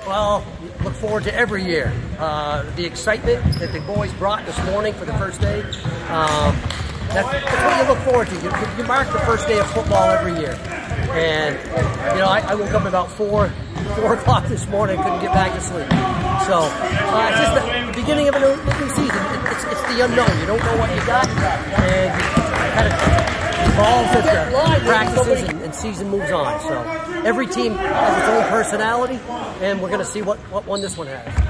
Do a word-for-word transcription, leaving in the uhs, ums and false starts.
Well, look forward to every year. Uh, the excitement that the boys brought this morning for the first day, um, that's, that's what you look forward to. You, you mark the first day of football every year. And, you know, I, I woke up about four, four o'clock this morning, couldn't get back to sleep. So, uh, it's just the, the beginning of a new, new season. It, it's, it's the unknown. You don't know what you got, and it kind of evolves as the practices and, and season moves on. So, every team has its own personality, and we're going to see what, what one this one has.